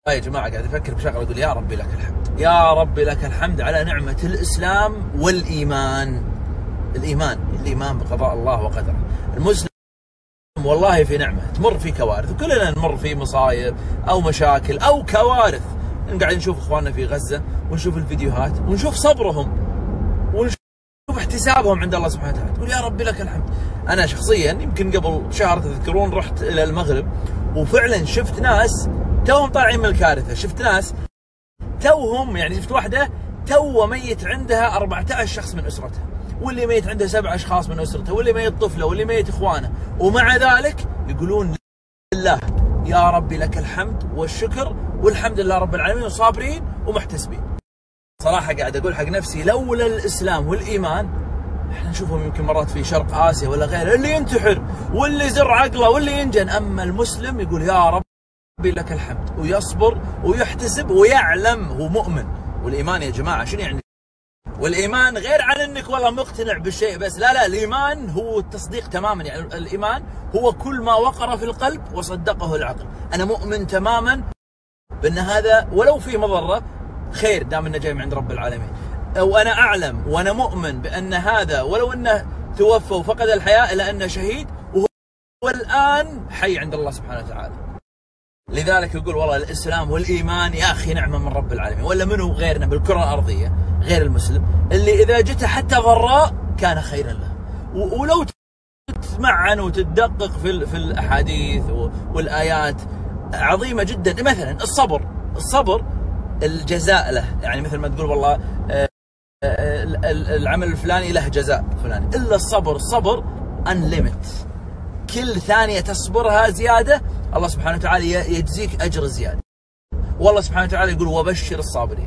يا جماعة قاعد أفكر بشغلة أقول يا ربي لك الحمد، يا ربي لك الحمد على نعمة الإسلام والإيمان. الإيمان بقضاء الله وقدره. المسلم والله في نعمة، تمر في كوارث وكلنا نمر في مصايب أو مشاكل أو كوارث. قاعد نشوف إخواننا في غزة ونشوف الفيديوهات ونشوف صبرهم ونشوف احتسابهم عند الله سبحانه وتعالى، تقول يا ربي لك الحمد. أنا شخصيا يمكن قبل شهر تذكرون رحت إلى المغرب وفعلا شفت ناس توهم طالعين من الكارثة، شفت ناس توهم، يعني شفت واحدة تو ميت عندها 14 شخص من أسرتها، واللي ميت عنده 7 أشخاص من أسرته، واللي ميت طفلة، واللي ميت إخوانه، ومع ذلك يقولون لله يا ربي لك الحمد والشكر والحمد لله رب العالمين، وصابرين ومحتسبين. صراحة قاعد أقول حق نفسي لولا الإسلام والإيمان، احنا نشوفهم يمكن مرات في شرق آسيا ولا غيره اللي ينتحر واللي يزر عقله واللي ينجن، أما المسلم يقول يا رب لك الحمد ويصبر ويحتسب ويعلم هو مؤمن. والإيمان يا جماعة شنو يعني؟ والإيمان غير عن أنك والله مقتنع بالشيء بس، لا الإيمان هو التصديق تماما. يعني الإيمان هو كل ما وقر في القلب وصدقه العقل. أنا مؤمن تماما بأن هذا ولو في مضرة خير دام أنه جاي من عند رب العالمين، وأنا أعلم وأنا مؤمن بأن هذا ولو أنه توفى وفقد الحياة إلا أنه شهيد وهو الآن حي عند الله سبحانه وتعالى. لذلك يقول والله الإسلام والإيمان يا أخي نعمة من رب العالمين. ولا منو غيرنا بالكرة الأرضية غير المسلم اللي إذا جته حتى ضراء كان خيرا له. ولو تتمعن وتدقق في الأحاديث والآيات عظيمة جدا. مثلا الصبر الجزاء له، يعني مثل ما تقول والله العمل الفلاني له جزاء فلاني، إلا الصبر unlimited. كل ثانية تصبرها زيادة الله سبحانه وتعالى يجزيك أجر زيادة. والله سبحانه وتعالى يقول وبشر الصابرين.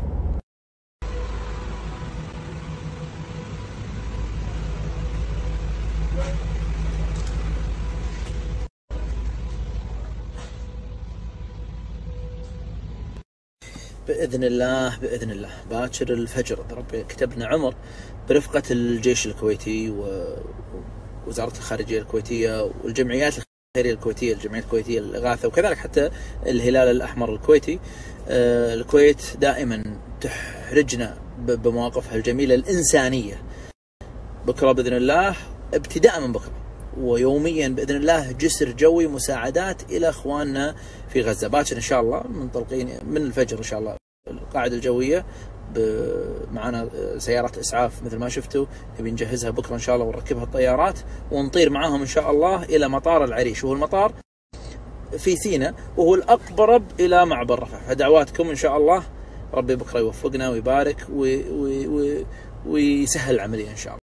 بإذن الله باكر الفجر ربي كتب لنا عمر برفقة الجيش الكويتي ووزارة الخارجية الكويتية والجمعيات الخيرية الكويتية، الجمعية الكويتية للإغاثة، وكذلك حتى الهلال الأحمر الكويتي. الكويت دائما تحرجنا بمواقفها الجميلة الإنسانية. بكرة بإذن الله ابتداء من بكرة ويوميا بإذن الله جسر جوي مساعدات إلى إخواننا في غزة. باكر إن شاء الله منطلقين من الفجر إن شاء الله القاعدة الجوية معنا سيارات إسعاف مثل ما شفتوا، نبي نجهزها بكرة إن شاء الله ونركبها الطيارات ونطير معاهم إن شاء الله إلى مطار العريش، وهو المطار في سيناء وهو الأقرب إلى معبر رفح. فدعواتكم إن شاء الله ربي بكرة يوفقنا ويبارك ويسهل العملية إن شاء الله.